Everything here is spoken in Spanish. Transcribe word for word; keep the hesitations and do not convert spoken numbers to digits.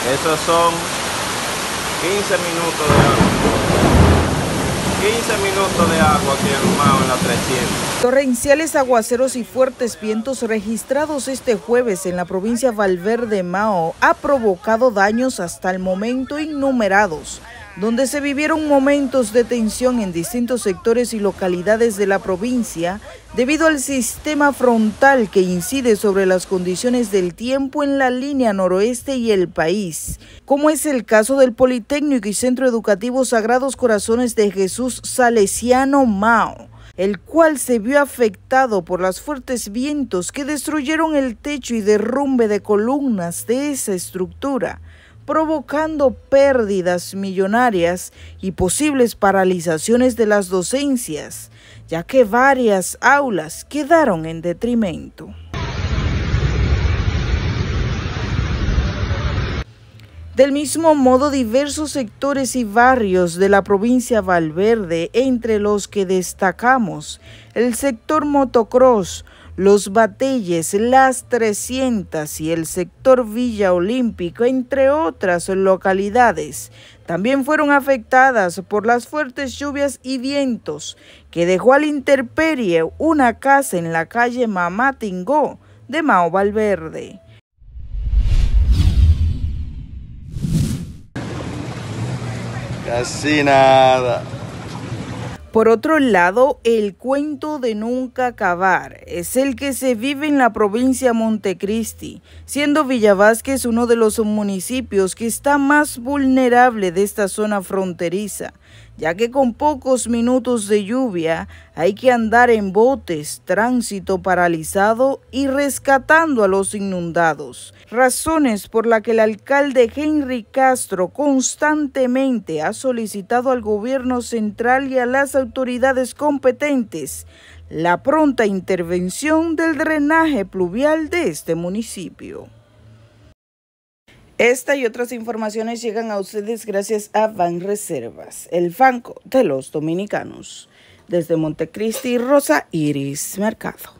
Esos son quince minutos de agua. quince minutos de agua aquí en Mao en la trescientos. Torrenciales aguaceros y fuertes vientos registrados este jueves en la provincia Valverde Mao ha provocado daños hasta el momento innumerados, donde se vivieron momentos de tensión en distintos sectores y localidades de la provincia debido al sistema frontal que incide sobre las condiciones del tiempo en la línea noroeste y el país, como es el caso del Politécnico y Centro Educativo Sagrados Corazones de Jesús Salesiano Mao, el cual se vio afectado por los fuertes vientos que destruyeron el techo y derrumbe de columnas de esa estructura, provocando pérdidas millonarias y posibles paralizaciones de las docencias, ya que varias aulas quedaron en detrimento. Del mismo modo, diversos sectores y barrios de la provincia Valverde, entre los que destacamos el sector motocross, Los Batelles, Las trescientas y el sector Villa Olímpico, entre otras localidades, también fueron afectadas por las fuertes lluvias y vientos que dejó a la intemperie una casa en la calle Mamá Tingó de Mao Valverde. Casi nada. Por otro lado, el cuento de nunca acabar es el que se vive en la provincia Montecristi, siendo Villavásquez uno de los municipios que está más vulnerable de esta zona fronteriza, ya que con pocos minutos de lluvia hay que andar en botes, tránsito paralizado y rescatando a los inundados. Razones por las que el alcalde Henry Castro constantemente ha solicitado al gobierno central y a las autoridades competentes la pronta intervención del drenaje pluvial de este municipio. Esta y otras informaciones llegan a ustedes gracias a Banreservas, el banco de los dominicanos. Desde Montecristi, Rosa Iris Mercado.